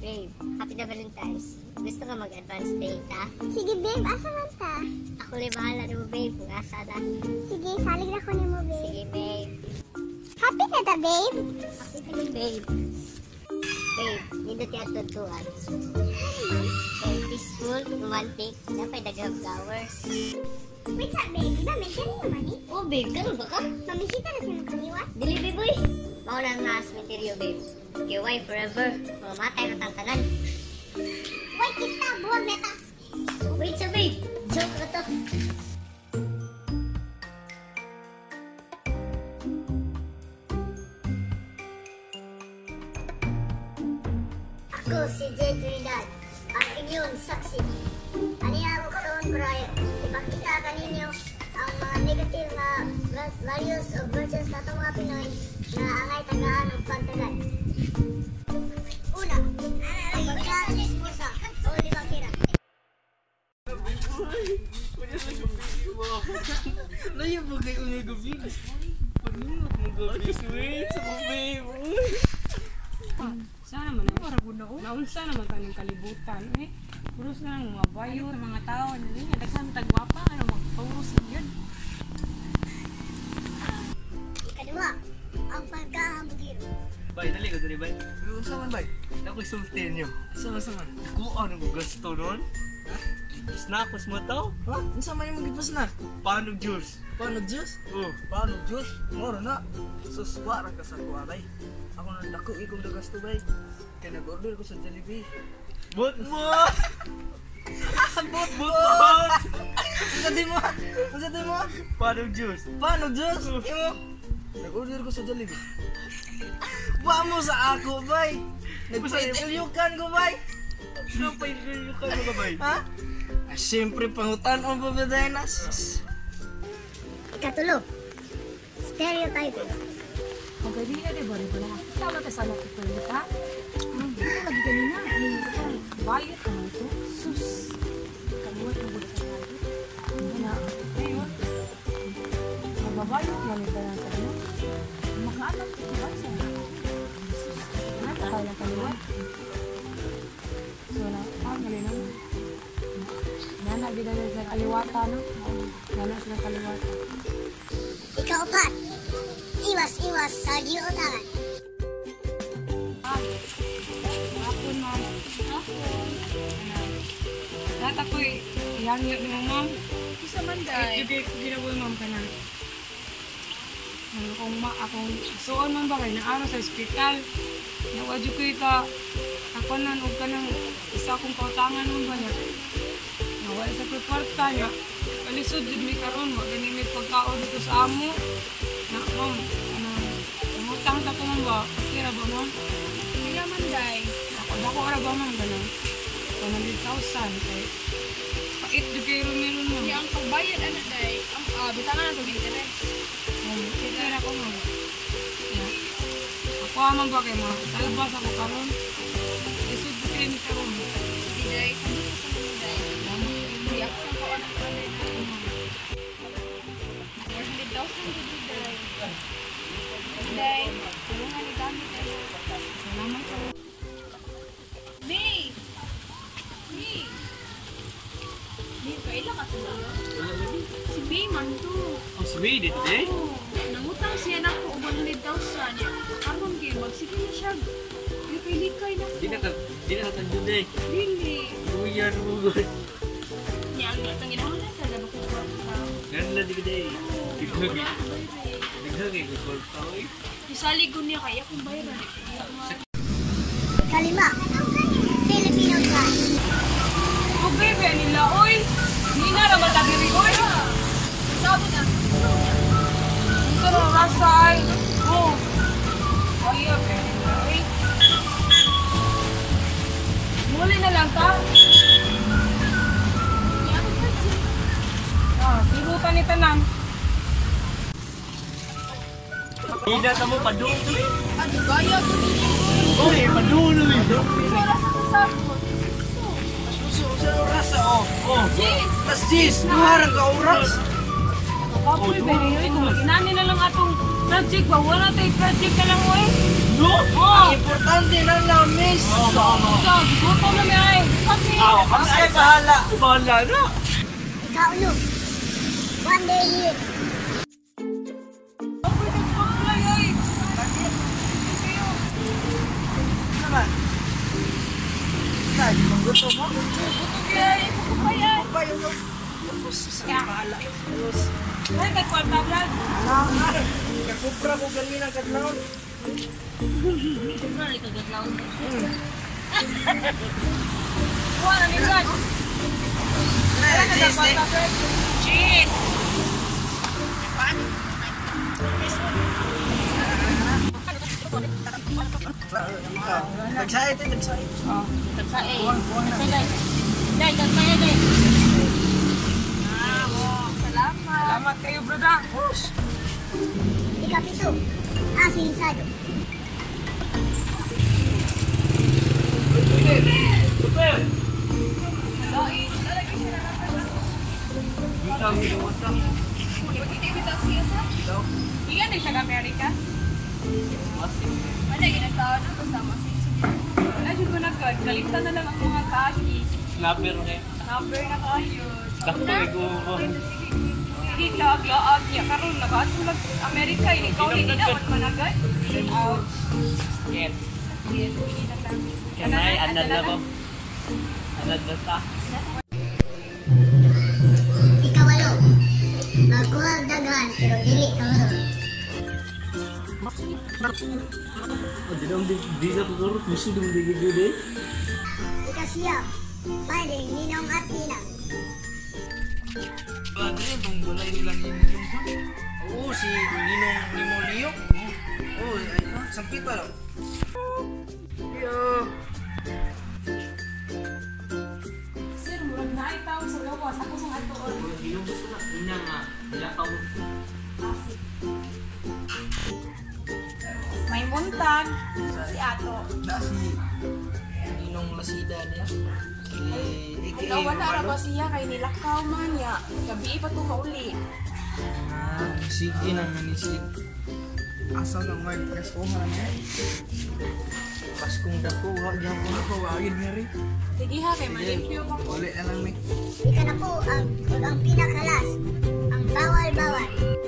Babe, happy na Valentine's. Gusto ka mag-advance date, ha? Sige, babe. Asa man ta? Ako na bahala na mo, babe. Kung asa na. Sige, salig na ko ni mo, babe. Sige, babe. Happy na ta, babe? Happy ka din, babe. Babe, nindot yung tutuan. Babe, peaceful, romantic, dapat dagang flowers. Wait sa, babe. Diba may kanina man eh? Oh, babe, ganun ba ka? Mamisita na siya ng kaliwat. Dili, babe, boy. Mauna na sa material, babe. Okay, why forever? Mamamatay na tantanan. Wait, kita. Buwag na ta. Wait sa, babe. Joke na to. Ako si Jay Trinidad, ang inyong saksi. Aniya mo karoon, Brian. Ipakita ka ninyo ang mga negative na values of virtues na itong mga Pinoy na angay tagaan ng pantalan. Una, pagka-dismusa o limang kira. Naya ba kayo may gabi? Paninot mo gabi, sweet sa babe. Sana naman naunsa naman tayo ng kalibutan. Puros na lang mga bayo, mga tao. Daghang tagwapa, magpauros yun. Ikadua, ang pagkahamugiro. Bay, dali ko dali, bay. Unsa man, bay? Ako'y sulti niyo. Sama. Kuha na mo gasto nun? Ha? Snakos mo to? Ha? Unsa man yung magipas na? Paano juice? Paano Diyos? Oh. Paano Diyos? Moro na. Suswara ka sa kuha, bay. Ako na dako ikong nagasto, bay. Kaya nag-order ko sa Jollibee. But! Unsa di mo? Paano juice? Paano Diyos? Imo? Nag-order ko sa Jollibee. Wa mo sa ako, bay. Nagpailyukan ko, bay. Ano pa yung ka mo ka, bay? Ha? Siyempre, pangutan-on pa ba dahil na? Ikatulo, stereotyping. Magabi na, di ba? Tama ka sa lahat ito, ha? Ito lagi kanina. Bayot naman ito. Sus. Kamuhat mo ba sa bayot? Hindi na. Ayun. Magbabayot mo nito na sa inyo. Makaanak ito ba sa inyo? Sus. Nakakaya na kanina. So na, galing naman. Nana, binala sa kaliwata, no? Nana sa kaliwata. Ikaapat, iwas sa giutangan. Hapon, ma'am. Hapon. Lahat ako'y iyangyot mo, ma'am. Isa man dahil. Ginaboy, ma'am, ka na. Akong suon man ba kayo na araw sa ospital. Nawadyo ko ka. Ako na, huwag ka ng isa akong kautangan mo ba niya. Nawala sa kwarta niya. Kalisod, yun may karoon. Maganin may pagkao dito sa amo. Na, ma'am, umutang ta ko, ma'am ba? Kira ba, ma'am? Kaya man dahil. Ako ara ba, ma'am, gano'n? 100,000. Kaya, pait yung kayo meron, ma'am. Kaya ang pagbayad ano dahil. Bitangan na itong interest. Kira ko, ma'am. Ako amang ba kayo, ma'am? Talabas ako karoon. Isod ko kayo ni karoon. Hindi dahil. Sabi ko sa mga dahil. Hindi ako sa kawan ang kalay na. 400,000 dito dahil. Dahil. Tulungan ni gamit dahil. Salamat ko. May! Kailan ka sila? Si May man to. Oh, sweet, dito eh? Oo. Nangutang siya na po 100,000. Karon kayo, magsige na siya. Likay na po. Di na katandun eh. Dili. Buyan mo good. Niya, ang ginahon na sa labas ng kwarta. Ganun lang di ka eh. Wala ako bayray. Naghagay ko kwarta ko eh. Isaligo niya kaya kung bayran. Ikalima, Filipino pride. Oh, bebe, nila, oy! Nina, na matagiri, oy! Sabi na. Ito na, rasa, ay! Oh! Ay, bebe, nila, oy! Muli na lang ka? Sibutan ni Tanan. Hina ka mo, padung to eh. Ano gaya ko dito? Uy, padung to eh. Wala sa kasama. Sa oras, oh. Jeez! Tas Diyos, naharang ka oras. Kapoy, bebe, oy! Kung mag-inani na lang atong project ba? Wala tayo project ka lang, oy! No? Oh! Importante na na, miss. Ikaw, Mas kay bahala. Bahala na. Ikaw, no. One day here. Naman. Tay, kung gusto mo. Pa yung bahala. Ay, kagkwarta, Brad. Kakupra ko ganina kadlaw. Kuha na ni Brad. Cheese, eh. Cheese! Tagsay ito, tagsay. Tagsae. Tagsae. Dai, tagsae dai. Salamat kayo, Brada. Ikapito, asinsado. Iyan ay taga-Amerika? Wala, ginagtao na. Basta masing. Wala, dyan ko nagkad. Kaligtan na lang ang mga kashi. Snapper kayo. Number na kayo. Daktoy ko po. Hindi laag-laag niya. Karoon, nag-atulag Amerika. Ikaw, hindi naman managad. Out. Yes. Hindi na lang. Kanay, anad na ko. Anad na ta. Ikawalo, magkuha daghan pero dili karon. Di na ko karot. Gusto nung digigid eh. Ikasiyam, finding ninong at ninang. Padre, itong balay nila ni Ninong ba? Oo, si Ninong Nimo Leo. Oo, ay, sampita lang. Yeah. Sir, murag na ay tao sa gawas. Ako sa atoon. Yung gusto na. Ina nga. Lakaw. May muntag. Si Ato. Na si Ninong Lasida niya. Ikaw, wala na ba siya kay nilakaw man niya. Gabi pa ito mauli. Sige na manisid. Asa lang may kasuhan niya. Paskong dakuha, diyan ko na pawagin niya rin. Sige ha, kay malimpyo pa ko. Uli na lang may. Ika na po ang pinakalas, ang bawal-bawal.